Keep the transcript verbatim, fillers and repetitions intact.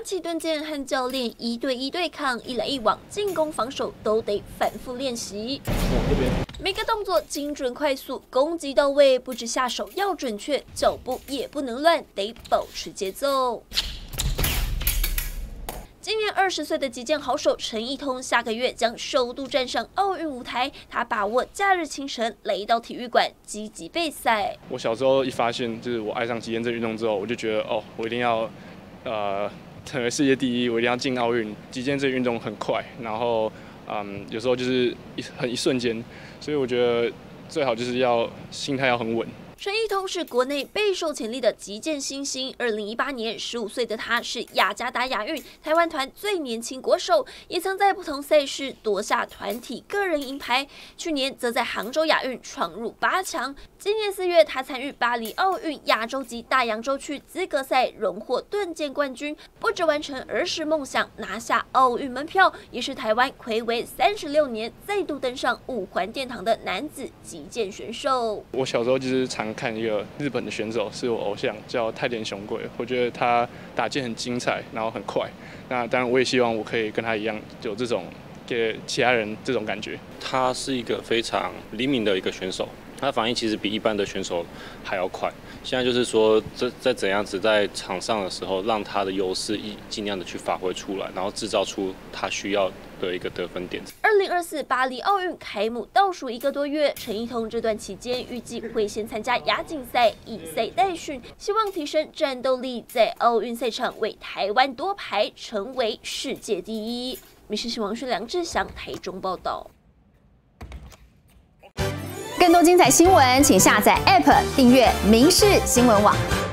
起盾剑和教练一对一对抗，一来一往，进攻防守都得反复练习。每个动作精准快速，攻击到位，不止下手要准确，脚步也不能乱，得保持节奏。 今年二十岁的击剑好手陈一通，下个月将首度站上奥运舞台。他把握假日清晨来到体育馆积极备赛。 我小时候一发现，就是我爱上击剑这个运动之后，我就觉得哦，我一定要呃成为世界第一，我一定要进奥运。击剑这个运动很快，然后嗯，有时候就是一很一瞬间，所以我觉得最好就是要心态要很稳。 陈一通是国内备受潜力的击剑新星。二零一八年，十五岁的他是雅加达亚运台湾团最年轻国手，也曾在不同赛事夺下团体、个人银牌。去年则在杭州亚运闯入八强。今年四月，他参与巴黎奥运亚洲及大洋洲区资格赛，荣获盾剑冠军，不止完成儿时梦想，拿下奥运门票，也是台湾睽违三十六年再度登上五环殿堂的男子击剑选手。 我小时候就是常 看一个日本的选手，是我偶像，叫太田雄贵。我觉得他打剑很精彩，然后很快。那当然，我也希望我可以跟他一样，有这种给其他人这种感觉。 他是一个非常灵敏的一个选手，他的反应其实比一般的选手还要快。现在就是说，在在怎样子在场上的时候，让他的优势尽量的去发挥出来，然后制造出他需要 的一个得分点。 二零二四巴黎奥运开幕倒数一个多月，陈一通这段期间预计会先参加亚锦赛，以赛代训，希望提升战斗力，在奥运赛场为台湾夺牌，成为世界第一。民视新闻王讯梁志祥台中报道。 更多精彩新闻，请下载 A P P 订阅民视新闻网。